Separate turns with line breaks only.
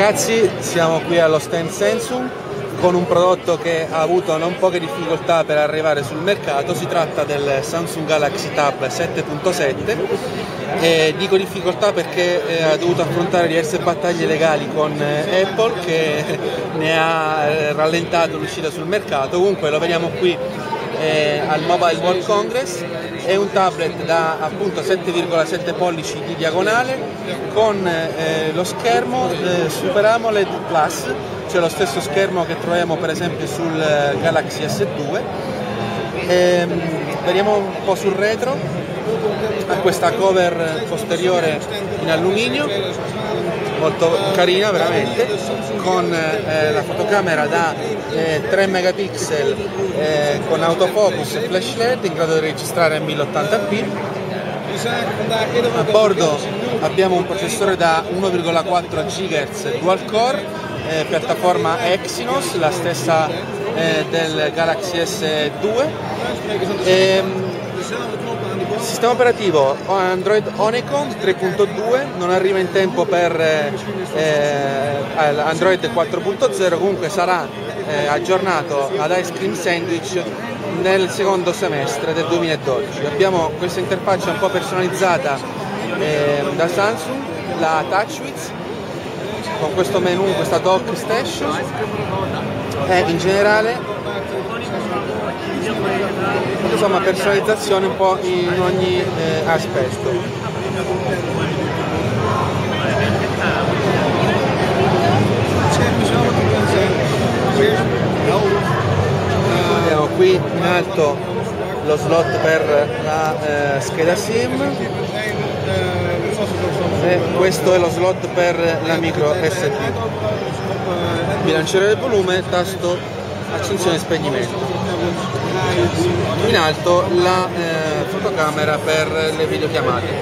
Ragazzi, siamo qui allo stand Samsung con un prodotto che ha avuto non poche difficoltà per arrivare sul mercato. Si tratta del Samsung Galaxy Tab 7.7. Dico difficoltà perché ha dovuto affrontare diverse battaglie legali con Apple, che ne ha rallentato l'uscita sul mercato. Comunque lo vediamo qui al Mobile World Congress. È un tablet da appunto 7,7 pollici di diagonale con lo schermo Super AMOLED Plus, cioè lo stesso schermo che troviamo per esempio sul Galaxy S2. Vediamo un po' sul retro, ha questa cover posteriore in alluminio molto carina veramente, con la fotocamera da 3 megapixel con autofocus e flash LED in grado di registrare a 1080p. A bordo abbiamo un processore da 1,4 GHz dual core, piattaforma Exynos, la stessa del Galaxy S2. Sistema operativo Android Honeycomb 3.2, non arriva in tempo per Android 4.0, comunque sarà aggiornato ad Ice Cream Sandwich nel secondo semestre del 2012. Abbiamo questa interfaccia un po' personalizzata da Samsung, la TouchWiz, con questo menu, questa dock station, e in generale insomma personalizzazione un po' in ogni aspetto. Vediamo qui in alto lo slot per la scheda SIM, e questo è lo slot per la micro SD. Bilanciere del volume, tasto accensione e spegnimento. In alto la fotocamera per le videochiamate.